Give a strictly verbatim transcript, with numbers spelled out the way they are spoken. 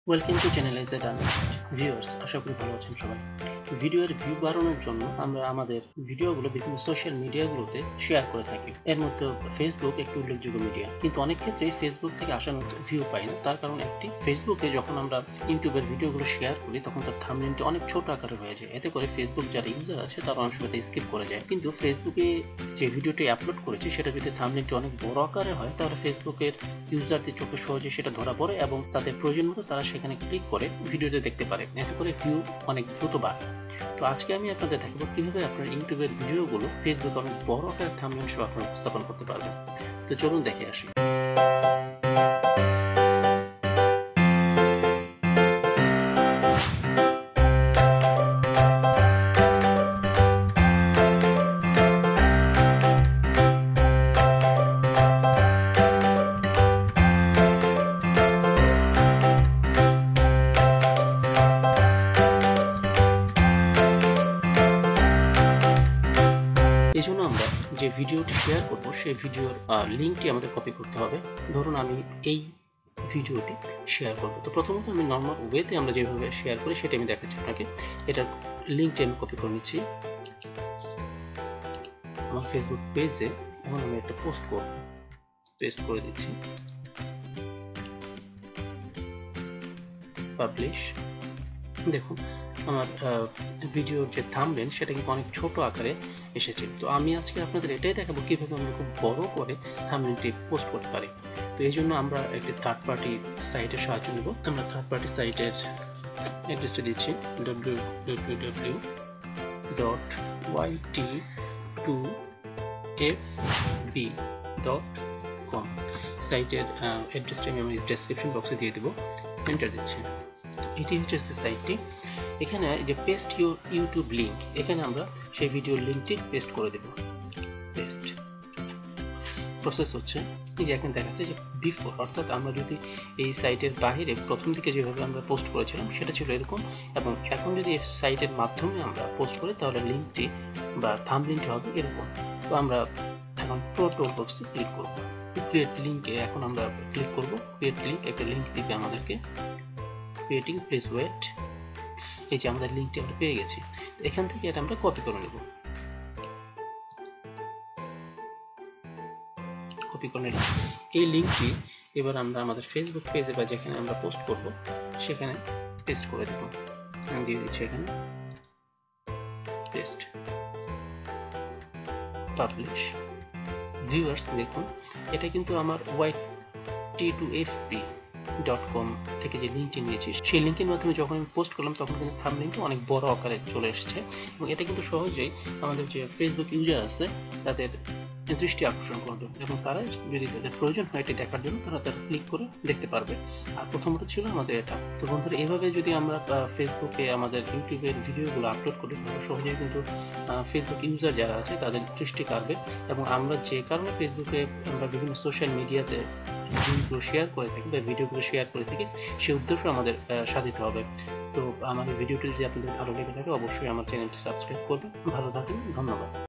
Welcome to channelized unlimited viewers, আশা করি ভালো আছেন সবাই। ভিডিওর ভিউ বাড়ানোর জন্য আমরা আমাদের ভিডিওগুলো বিভিন্ন সোশ্যাল মিডিয়াগুলোতে শেয়ার করে থাকি। এর মধ্যে ফেসবুক একটি উল্লেখযোগ্য মিডিয়া, কিন্তু অনেক ক্ষেত্রে ফেসবুক থেকে আসার মতো ভিউ পাই না। তার কারণ একটি, ফেসবুকে যখন আমরা ইউটিউবের ভিডিওগুলো শেয়ার করি তখন তার থাম্বনেলটি অনেক ছোট আকারে হয়ে যায়। এতে করে ফেসবুক যারা ইউজার আছে তারা অনেক সময় স্কিপ করে যায়। কিন্তু ফেসবুকে যে ভিডিওটি আপলোড করেছে সেটা যদি থাম্বনেলটি অনেক বড় আকারে হয় তাহলে ফেসবুকের ইউজারদের চোখে সহজে সেটা ধরা পড়ে এবং তাদের প্রয়োজন মতো তারা সেখানে ক্লিক করে ভিডিওতে দেখতে পারে। এতে করে ভিউ অনেক দ্রুত বাড়ে। তো আজকে আমি আপনাদের দেখাবো কিভাবে আপনার ইউটিউবের ভিডিওগুলো ফেসবুকে অনেক বড় আকারের থাম্বনেল সহ আপনারা উপস্থাপন করতে পারবেন। তো চলুন দেখে আসি। এই জন্য আমরা যে ভিডিওটি শেয়ার করব সেই ভিডিওর লিঙ্কটি আমাদের কপি করতে হবে। ধরুন আমি এই ভিডিওটি শেয়ার করব, তো প্রথমত আমি নর্মাল ওয়েতে আমরা যেভাবে শেয়ার করি সেটা আমি দেখাচ্ছি আপনাকে। এটার লিঙ্কটি আমি কপি করে নিচ্ছি আমার ফেসবুক পেজে। এখন আমি একটা পোস্ট করব, পেস্ট করে দিচ্ছি, পাবলিশ। দেখুন আমার ভিডিওর যে থাম্বনেল সেটা কিন্তু অনেক ছোট আকারে এসেছে। তো আমি আজকে আপনাদের এটাই দেখাবো কিভাবে আমরা খুব বড় করে থাম্বনেলটি পোস্ট করতে পারি। তো এই জন্য আমরা একটি থার্ড পার্টি সাইটের সাহায্য নেব। আমরা থার্ড পার্টি সাইটের অ্যাড্রেসটা দিচ্ছি W W W dot Y T two F B dot com. সাইটের অ্যাড্রেসটা আমি আমার ডেসক্রিপশন বক্সে দিয়ে দেবো। এন্টার দিচ্ছি। এটি হচ্ছে সাইটটি। এখানে যে পেস্ট ইউর ইউটিউব লিঙ্ক, এখানে আমরা সেই ভিডিওর লিঙ্কটি পেস্ট করে দেব। পেস্ট প্রসেস হচ্ছে, এই যে এখানে দেখাচ্ছে যে বিফোর, অর্থাৎ আমরা যদি এই সাইটের বাইরে প্রথম দিকে যেভাবে আমরা পোস্ট করেছিলাম সেটা ছিল এরকম, এবং এখন যদি এই সাইটের মাধ্যমে আমরা পোস্ট করি তাহলে লিঙ্কটি বা থাম্বনেলটি হবে এরকম। তো আমরা এখন টোটাল বক্সে ক্লিক করব। ক্রিয়েট লিঙ্কে এখন আমরা ক্লিক করব। ক্রিয়েট লিঙ্ক, একটা লিঙ্ক দিবে আমাদেরকে। Creating, please wait. এই যে আমাদের লিঙ্কটি আমরা পেয়ে গেছি। এখান থেকে এটা আমরা কপি করে নেব। কপি করে নিলাম। এই লিঙ্কটি এবার আমরা আমাদের ফেসবুক পেজে বা যেখানে আমরা পোস্ট করব সেখানে পেস্ট করে দেব। আমি দিয়ে দিচ্ছি এখানে পেস্ট, পাবলিশ। ভিউয়ার্স দেখুন, এটা কিন্তু আমার Y T two F P dot com থেকে যে লিঙ্কটি নিয়েছি সেই লিঙ্কের মাধ্যমে যখন আমি পোস্ট করলাম তখন কিন্তু থাম্বনেলটি অনেক বড় আকারে চলে এসেছে, এবং এটা কিন্তু সহজেই আমাদের যে ফেসবুক ইউজার আছে তাদের দৃষ্টি আকর্ষণ করবে, এবং তারা যদি তাদের প্রয়োজন হয় এটি দেখার জন্য তারা তারা ক্লিক করে দেখতে পারবে। আর প্রথমত ছিল আমাদের এটা। তো বন্ধুরা, এভাবে যদি আমরা ফেসবুকে আমাদের ইউটিউবের ভিডিওগুলো আপলোড করি তাহলে সহজেই কিন্তু ফেসবুক ইউজার যারা আছে তাদের দৃষ্টি কাড়বে, এবং আমরা যে কারণে ফেসবুকে আমরা বিভিন্ন সোশ্যাল মিডিয়াতে লিঙ্কগুলো শেয়ার করে থাকি বা ভিডিওগুলো শেয়ার করে থাকি সেই উদ্দেশ্য আমাদের সাধিত হবে। তো আমার এই ভিডিওটি যদি আপনাদের ভালো লেগে থাকে অবশ্যই আমার চ্যানেলটি সাবস্ক্রাইব করবেন। ভালো থাকুন, ধন্যবাদ।